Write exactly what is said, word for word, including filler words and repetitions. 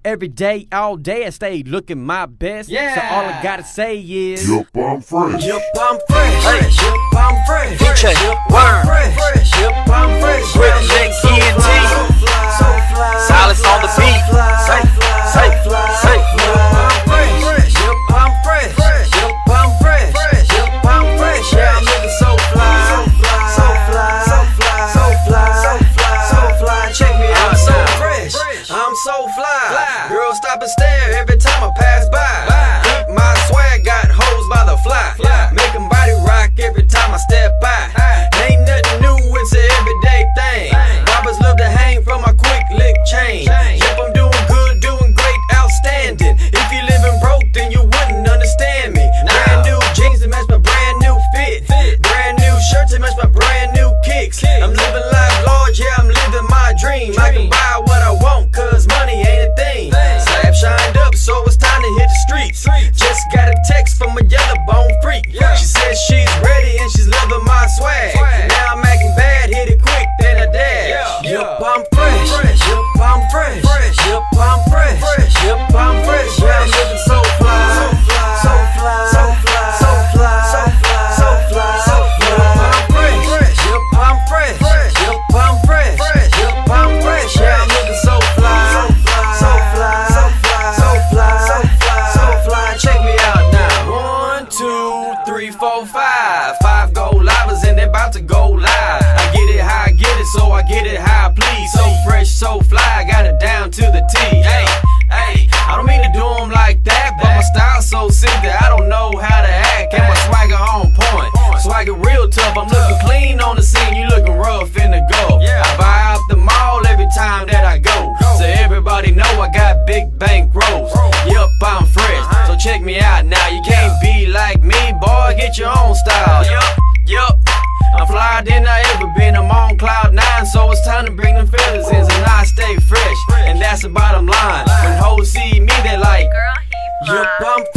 every day, all day I stay looking my best. Yeah. So all I gotta say is, Yup, I'm fresh. Yup, I'm fresh. Hey. Yup, I'm fresh. Pinche Worm. Fresh. Yup, I'm fresh. With J K and T. So fly. Silence on the beat. Say, say, say. Yup, I'm fresh. Yup, I'm fresh. Yup, I'm fresh. Yeah, I'm looking so fly. So fly. So fly. So fly. So fly. So fly. So fly. Check me out. I'm so fresh. I'm so fly. Girl, stop and stare every time I pass by. Keep my swag, got hoes by the fly. Make 'em body rock every time I step by. Ain't nothing new, it's an everyday thing. Robbers love to hang from my quick lick chain. Yep, I'm doing good, doing great, outstanding. If you living broke, then you wouldn't understand me. Brand new jeans to match my brand new fit. Brand new shirt to match my brand new kicks. I'm living life large, yeah, I'm living my dream. I can buy what I want, cause money ain't a thing. Slab shined up, so it's time to hit the streets. Just got a text from a yellow bone freak. She says she's ready and she's loving my swag. Now I'm acting bad, hit it quick, then I dash. Yup, I'm fresh. Yup, I'm fresh. Yup, I'm fresh. Yup, I'm fresh. Yeah, I'm looking so fly. So fly. So fly. So fly. So fly. So fly. So fly. Yup, I'm fresh. Yup, I'm fresh. Yup, I'm fresh. Yeah, I'm looking so fly. So fly. So fly. So fly. So fly. So fly. Check me out now. One, two, three, four, five. Five go livers and they're about to go live. I get it how I get it, so I get it how I please. So fresh, so fly, I got it down to the T. Hey, hey, I don't mean to do them like that, but my style's so sick that I don't know how to act. And my swagger on point, swagger real tough. I'm looking clean on the scene, you looking rough in the go. I buy out the mall every time that I go, so everybody know I got big bank rolls. Yup, I'm fresh, so check me out now. You can't be like me, boy, get your own style. Yup, yup, I'm flyer than I ever been. I'm on cloud nine, so it's time to bring them feathers in. So now I stay fresh, and that's the bottom line. When hoes see me, they like, Girl, he yup, I'm